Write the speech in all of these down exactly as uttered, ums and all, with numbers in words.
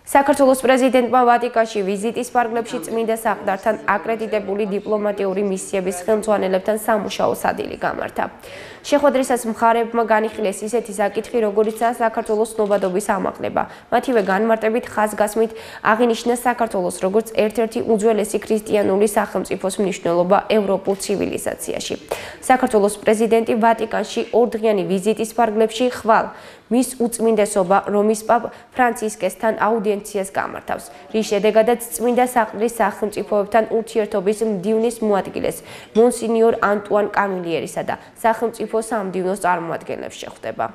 საქართველოს პრეზიდენტმა ვატიკანში ვიზიტის პარკლებში წმინდა საყდართან აკრედიტებული დიპლომატიური მისიების ხელმძღვანელებთან სამუშაო სადილი გამართა. შეხვედრისას მხარეებმა განიხილეს ისეთი საკითხი, როგორიცაა საქართველოს ცნობადობის ამაღლება. მათივე განმარტებით ხაზგასმით აღინიშნა საქართველოს როგორც ერთ-ერთი უძველესი ქრისტიანული სახელმწიფოს მნიშვნელობა ევროპულ ცივილიზაციაში. საქართველოს პრეზიდენტი ვატიკანში ორდღიანი ვიზიტის პარკლებში ხვალ მის უწმინდესობა რომის პაპ ფრანცისკესთან აუდიენციას გამართავს, რის შედეგადაც წმინდა საყდრის სახელმწიფოებთან ურთიერთობის მდივნის მოადგილეს მონსინიორ ანტუან კამილიერისა და სახელმწიფო სამდივნოს წარმომადგენლებს შეხვდება.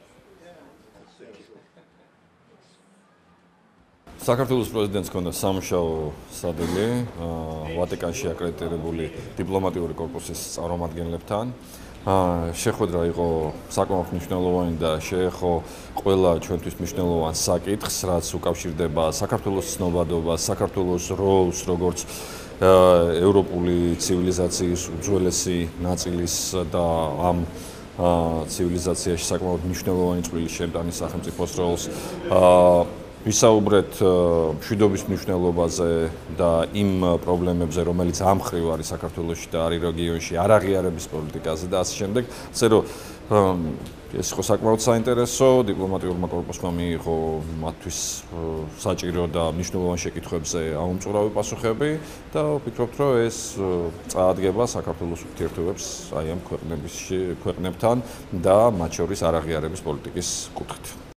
საქართველოს პრეზიდენტს ჰქონდა სამუშაო სადილი ვატიკანში აკრედიტებული დიპლომატიური კორპუსის წარმომადგენლებთან. შეხვედრა იყო საკმაოდ მნიშვნელოვანი და შეეხო ყველა ჩვენთვის მნიშვნელოვან საკითხს, რაც უკავშირდება საქართველოს ცნობადობას, საქართველოს როლს, როგორც ევროპული ცივილიზაციის უძველესი ნაწილის და ამ ცივილიზაციაში საკმაოდ მნიშვნელოვანი წვლილი შემტანი სახელმწიფოს როლს. ვისაუბრეთ მშვიდობის მნიშვნელობაზე და იმ პრობლემებზე, რომელიც ამ მხრივ არის საქართველოში და არის რეგიონში, არაღიარების პოლიტიკაზე და ასე შემდეგ. ასე რომ ეს იყო საკმაოდ საინტერესო, დიპლომატიურმა კორპუსმა მიიღო მათთვის საჭირო და მნიშვნელოვან შეკითხვებზე აუმწურავი პასუხები და ვფიქრობთ, რომ ეს წაადგება საქართველოს ურთიერთობებს აი ამ ქვეყნებთან და მათ შორის არაღიარების პოლიტიკის კუთხით.